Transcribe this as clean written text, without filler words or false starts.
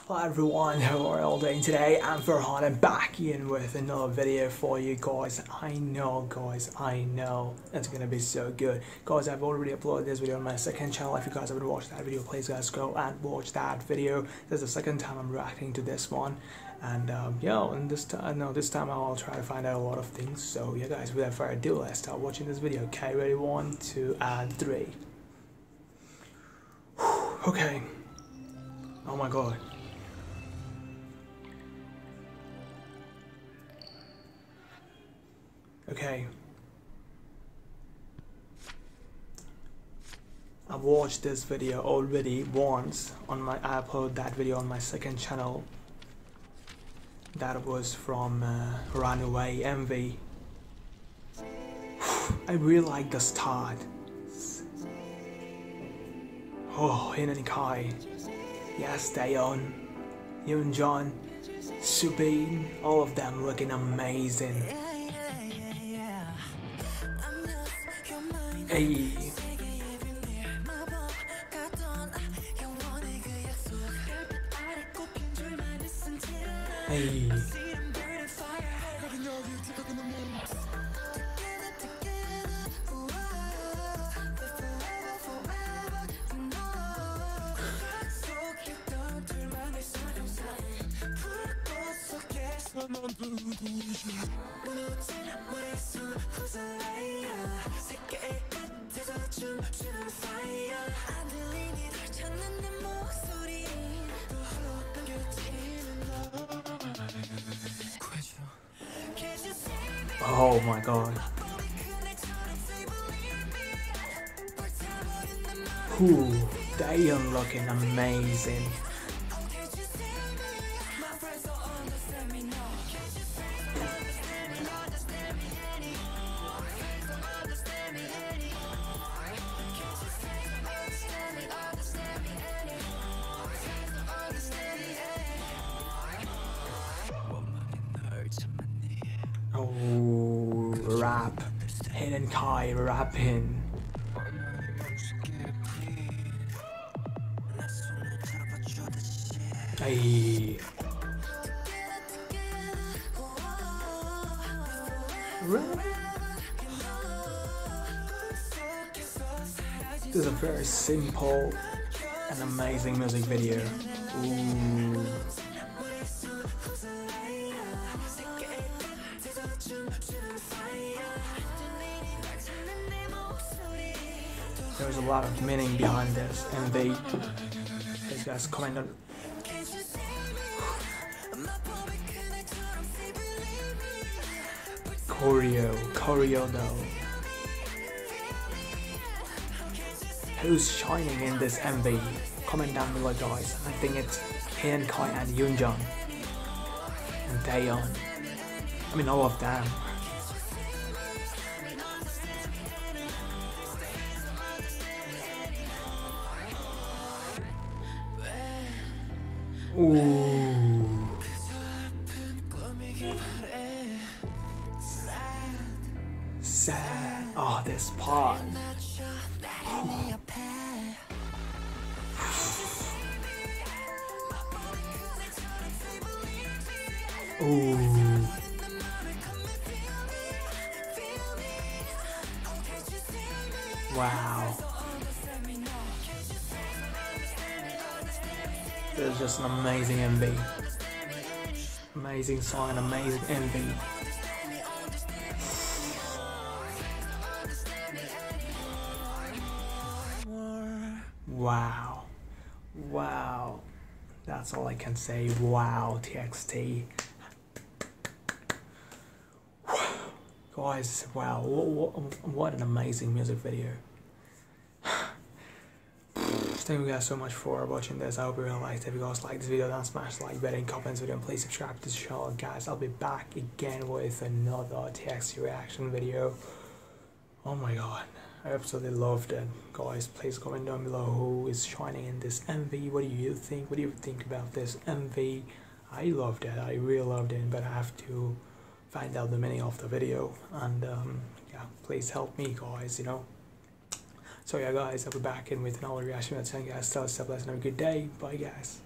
Hello everyone, how are you all doing today? I'm Farhan and back in with another video for you guys. I know it's gonna be so good. Guys, I've already uploaded this video on my second channel. If you guys haven't watched that video, please guys go and watch that video. This is the second time I'm reacting to this one. And and this time I'll try to find out a lot of things. So yeah guys, without further ado, let's start watching this video. Okay, ready? 1, 2, and 3. Okay. Oh my god. Okay. I've watched this video already once on I uploaded that video on my second channel. That was from Runaway MV. I really like the start. Oh, Hin Kai. Yes, Daeyeon, Yoonjun, Subin, all of them looking amazing. Hey. Hey. Oh my god. Daeyeon looking amazing. Oh, rap. Hin Kai rapping. Hey. This is a very simple and amazing music video. Ooh. There's a lot of meaning behind this, and these guys comment on choreo though. Who's shining in this MV? Comment down below guys. I think it's Hin Kai and Yoonjun and Daeyeon. I mean all of them. Ooh. Sad. Oh, this part. Ooh. Wow. This is just an amazing MV. Amazing song, amazing MV. Wow. Wow. That's all I can say. Wow, TXT. Guys, wow. What an amazing music video. Thank you guys so much for watching this. I hope you really liked it. If you guys like this video, then smash the like button, comment video, and please subscribe to the channel. Guys, I'll be back again with another TXT reaction video. Oh my god, I absolutely loved it. Guys, please comment down below who is shining in this MV. What do you think? What do you think about this MV? I loved it. I really loved it, but I have to find out the meaning of the video. And yeah, please help me, guys, you know. So yeah guys, I'll be back in with another reaction. That's saying guys, stay blessed and have a good day. Bye guys.